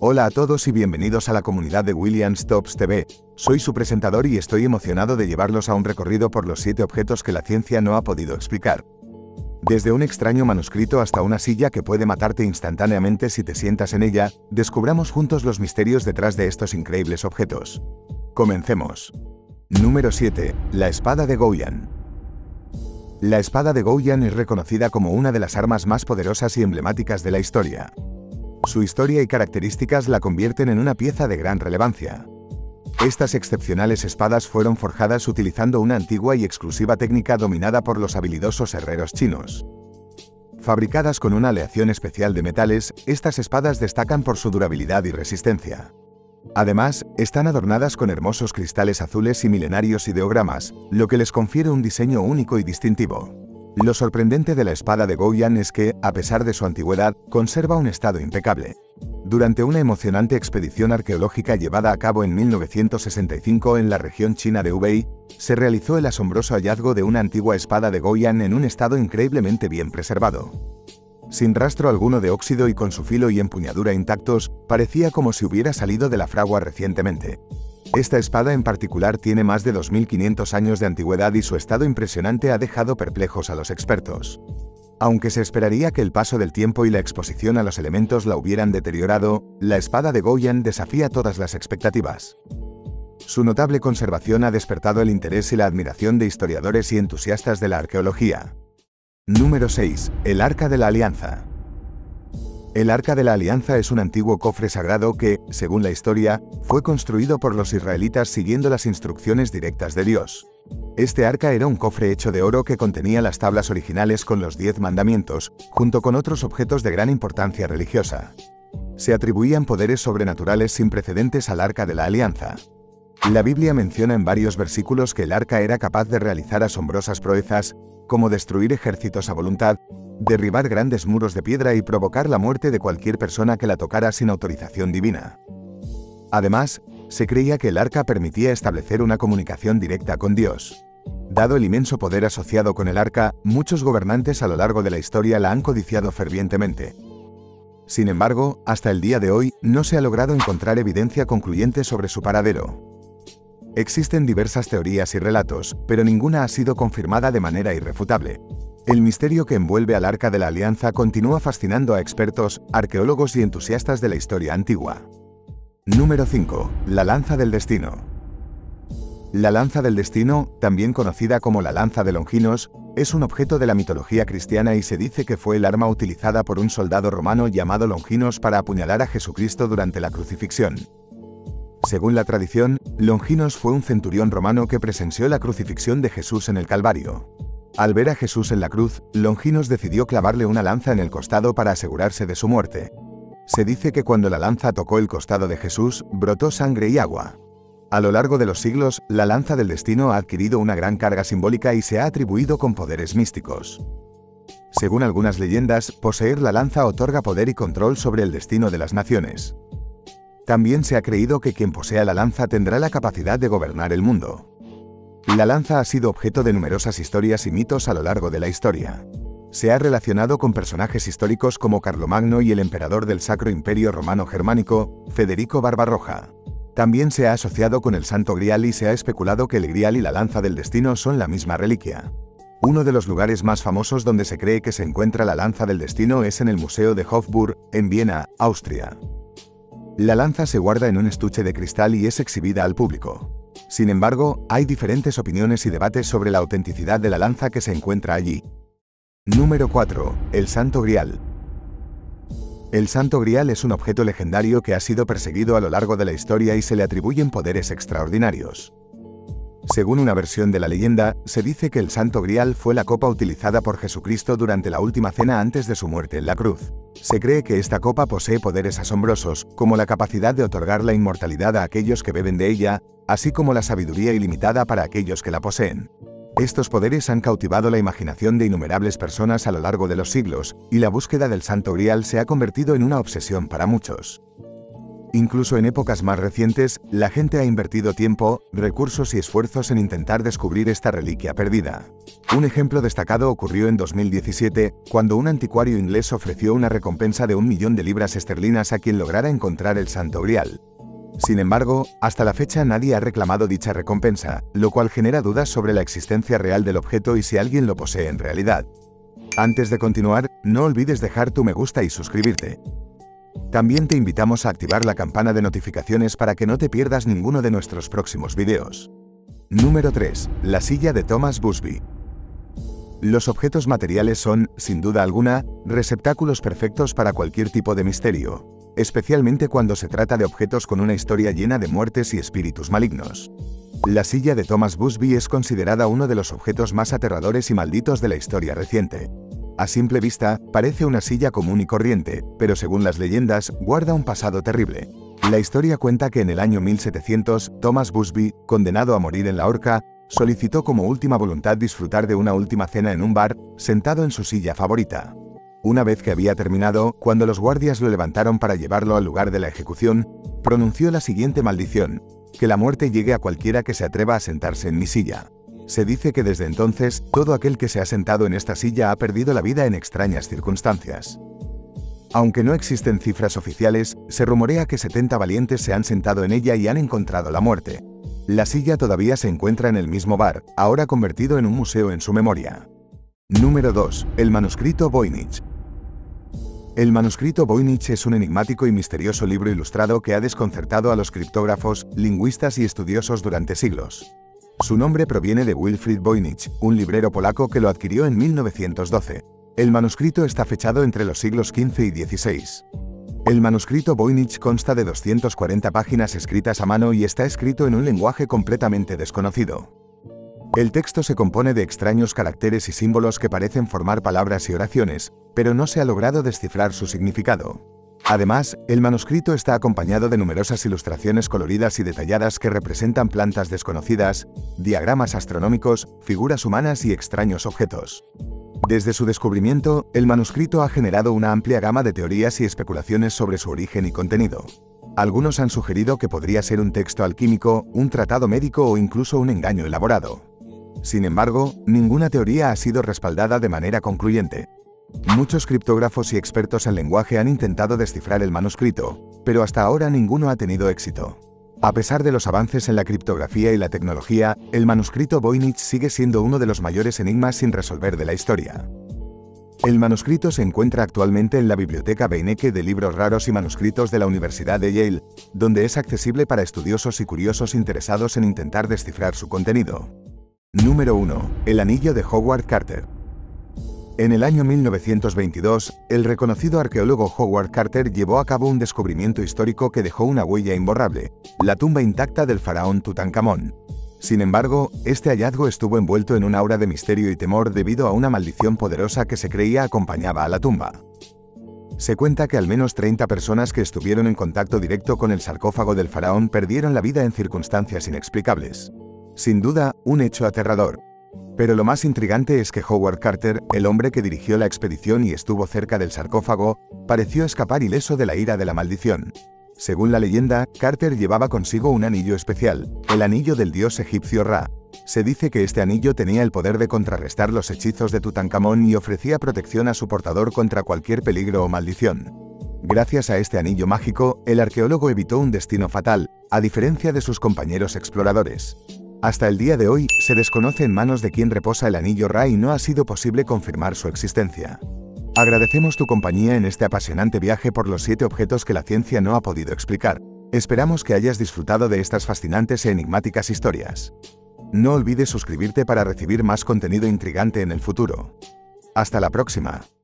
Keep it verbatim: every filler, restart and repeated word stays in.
Hola a todos y bienvenidos a la comunidad de Williams Tops T V. Soy su presentador y estoy emocionado de llevarlos a un recorrido por los siete objetos que la ciencia no ha podido explicar. Desde un extraño manuscrito hasta una silla que puede matarte instantáneamente si te sientas en ella, descubramos juntos los misterios detrás de estos increíbles objetos. Comencemos. Número siete. La espada de Gouyan. La espada de Gouyan es reconocida como una de las armas más poderosas y emblemáticas de la historia. Su historia y características la convierten en una pieza de gran relevancia. Estas excepcionales espadas fueron forjadas utilizando una antigua y exclusiva técnica dominada por los habilidosos herreros chinos. Fabricadas con una aleación especial de metales, estas espadas destacan por su durabilidad y resistencia. Además, están adornadas con hermosos cristales azules y milenarios ideogramas, lo que les confiere un diseño único y distintivo. Lo sorprendente de la espada de Gouyan es que, a pesar de su antigüedad, conserva un estado impecable. Durante una emocionante expedición arqueológica llevada a cabo en mil novecientos sesenta y cinco en la región china de Hubei, se realizó el asombroso hallazgo de una antigua espada de Gouyan en un estado increíblemente bien preservado. Sin rastro alguno de óxido y con su filo y empuñadura intactos, parecía como si hubiera salido de la fragua recientemente. Esta espada en particular tiene más de dos mil quinientos años de antigüedad y su estado impresionante ha dejado perplejos a los expertos. Aunque se esperaría que el paso del tiempo y la exposición a los elementos la hubieran deteriorado, la espada de Gouyan desafía todas las expectativas. Su notable conservación ha despertado el interés y la admiración de historiadores y entusiastas de la arqueología. Número seis. El Arca de la Alianza. El Arca de la Alianza es un antiguo cofre sagrado que, según la historia, fue construido por los israelitas siguiendo las instrucciones directas de Dios. Este arca era un cofre hecho de oro que contenía las tablas originales con los diez mandamientos, junto con otros objetos de gran importancia religiosa. Se atribuían poderes sobrenaturales sin precedentes al Arca de la Alianza. La Biblia menciona en varios versículos que el arca era capaz de realizar asombrosas proezas, como destruir ejércitos a voluntad, derribar grandes muros de piedra y provocar la muerte de cualquier persona que la tocara sin autorización divina. Además, se creía que el arca permitía establecer una comunicación directa con Dios. Dado el inmenso poder asociado con el arca, muchos gobernantes a lo largo de la historia la han codiciado fervientemente. Sin embargo, hasta el día de hoy, no se ha logrado encontrar evidencia concluyente sobre su paradero. Existen diversas teorías y relatos, pero ninguna ha sido confirmada de manera irrefutable. El misterio que envuelve al Arca de la Alianza continúa fascinando a expertos, arqueólogos y entusiastas de la historia antigua. Número cinco. La Lanza del Destino. La Lanza del Destino, también conocida como la Lanza de Longinos, es un objeto de la mitología cristiana y se dice que fue el arma utilizada por un soldado romano llamado Longinos para apuñalar a Jesucristo durante la crucifixión. Según la tradición, Longinos fue un centurión romano que presenció la crucifixión de Jesús en el Calvario. Al ver a Jesús en la cruz, Longinos decidió clavarle una lanza en el costado para asegurarse de su muerte. Se dice que cuando la lanza tocó el costado de Jesús, brotó sangre y agua. A lo largo de los siglos, la Lanza del Destino ha adquirido una gran carga simbólica y se ha atribuido con poderes místicos. Según algunas leyendas, poseer la lanza otorga poder y control sobre el destino de las naciones. También se ha creído que quien posea la lanza tendrá la capacidad de gobernar el mundo. La lanza ha sido objeto de numerosas historias y mitos a lo largo de la historia. Se ha relacionado con personajes históricos como Carlomagno y el emperador del Sacro Imperio Romano Germánico, Federico Barbarroja. También se ha asociado con el Santo Grial y se ha especulado que el Grial y la Lanza del Destino son la misma reliquia. Uno de los lugares más famosos donde se cree que se encuentra la Lanza del Destino es en el Museo de Hofburg, en Viena, Austria. La lanza se guarda en un estuche de cristal y es exhibida al público. Sin embargo, hay diferentes opiniones y debates sobre la autenticidad de la lanza que se encuentra allí. Número cuatro. El Santo Grial. El Santo Grial es un objeto legendario que ha sido perseguido a lo largo de la historia y se le atribuyen poderes extraordinarios. Según una versión de la leyenda, se dice que el Santo Grial fue la copa utilizada por Jesucristo durante la última cena antes de su muerte en la cruz. Se cree que esta copa posee poderes asombrosos, como la capacidad de otorgar la inmortalidad a aquellos que beben de ella, así como la sabiduría ilimitada para aquellos que la poseen. Estos poderes han cautivado la imaginación de innumerables personas a lo largo de los siglos, y la búsqueda del Santo Grial se ha convertido en una obsesión para muchos. Incluso en épocas más recientes, la gente ha invertido tiempo, recursos y esfuerzos en intentar descubrir esta reliquia perdida. Un ejemplo destacado ocurrió en dos mil diecisiete, cuando un anticuario inglés ofreció una recompensa de un millón de libras esterlinas a quien lograra encontrar el Santo Grial. Sin embargo, hasta la fecha nadie ha reclamado dicha recompensa, lo cual genera dudas sobre la existencia real del objeto y si alguien lo posee en realidad. Antes de continuar, no olvides dejar tu me gusta y suscribirte. También te invitamos a activar la campana de notificaciones para que no te pierdas ninguno de nuestros próximos videos. Número tres. La silla de Thomas Busby. Los objetos materiales son, sin duda alguna, receptáculos perfectos para cualquier tipo de misterio, especialmente cuando se trata de objetos con una historia llena de muertes y espíritus malignos. La silla de Thomas Busby es considerada uno de los objetos más aterradores y malditos de la historia reciente. A simple vista, parece una silla común y corriente, pero según las leyendas, guarda un pasado terrible. La historia cuenta que en el año mil setecientos, Thomas Busby, condenado a morir en la horca, solicitó como última voluntad disfrutar de una última cena en un bar, sentado en su silla favorita. Una vez que había terminado, cuando los guardias lo levantaron para llevarlo al lugar de la ejecución, pronunció la siguiente maldición: que la muerte llegue a cualquiera que se atreva a sentarse en mi silla. Se dice que desde entonces, todo aquel que se ha sentado en esta silla ha perdido la vida en extrañas circunstancias. Aunque no existen cifras oficiales, se rumorea que setenta valientes se han sentado en ella y han encontrado la muerte. La silla todavía se encuentra en el mismo bar, ahora convertido en un museo en su memoria. Número dos. El manuscrito Voynich. El manuscrito Voynich es un enigmático y misterioso libro ilustrado que ha desconcertado a los criptógrafos, lingüistas y estudiosos durante siglos. Su nombre proviene de Wilfrid Voynich, un librero polaco que lo adquirió en mil novecientos doce. El manuscrito está fechado entre los siglos quince y dieciséis. El manuscrito Voynich consta de doscientas cuarenta páginas escritas a mano y está escrito en un lenguaje completamente desconocido. El texto se compone de extraños caracteres y símbolos que parecen formar palabras y oraciones, pero no se ha logrado descifrar su significado. Además, el manuscrito está acompañado de numerosas ilustraciones coloridas y detalladas que representan plantas desconocidas, diagramas astronómicos, figuras humanas y extraños objetos. Desde su descubrimiento, el manuscrito ha generado una amplia gama de teorías y especulaciones sobre su origen y contenido. Algunos han sugerido que podría ser un texto alquímico, un tratado médico o incluso un engaño elaborado. Sin embargo, ninguna teoría ha sido respaldada de manera concluyente. Muchos criptógrafos y expertos en lenguaje han intentado descifrar el manuscrito, pero hasta ahora ninguno ha tenido éxito. A pesar de los avances en la criptografía y la tecnología, el manuscrito Voynich sigue siendo uno de los mayores enigmas sin resolver de la historia. El manuscrito se encuentra actualmente en la Biblioteca Beinecke de Libros Raros y Manuscritos de la Universidad de Yale, donde es accesible para estudiosos y curiosos interesados en intentar descifrar su contenido. Número uno. El anillo de Howard Carter. En el año mil novecientos veintidós, el reconocido arqueólogo Howard Carter llevó a cabo un descubrimiento histórico que dejó una huella imborrable: la tumba intacta del faraón Tutankamón. Sin embargo, este hallazgo estuvo envuelto en un aura de misterio y temor debido a una maldición poderosa que se creía acompañaba a la tumba. Se cuenta que al menos treinta personas que estuvieron en contacto directo con el sarcófago del faraón perdieron la vida en circunstancias inexplicables. Sin duda, un hecho aterrador. Pero lo más intrigante es que Howard Carter, el hombre que dirigió la expedición y estuvo cerca del sarcófago, pareció escapar ileso de la ira de la maldición. Según la leyenda, Carter llevaba consigo un anillo especial, el anillo del dios egipcio Ra. Se dice que este anillo tenía el poder de contrarrestar los hechizos de Tutankamón y ofrecía protección a su portador contra cualquier peligro o maldición. Gracias a este anillo mágico, el arqueólogo evitó un destino fatal, a diferencia de sus compañeros exploradores. Hasta el día de hoy, se desconoce en manos de quién reposa el anillo Ra y no ha sido posible confirmar su existencia. Agradecemos tu compañía en este apasionante viaje por los siete objetos que la ciencia no ha podido explicar. Esperamos que hayas disfrutado de estas fascinantes e enigmáticas historias. No olvides suscribirte para recibir más contenido intrigante en el futuro. Hasta la próxima.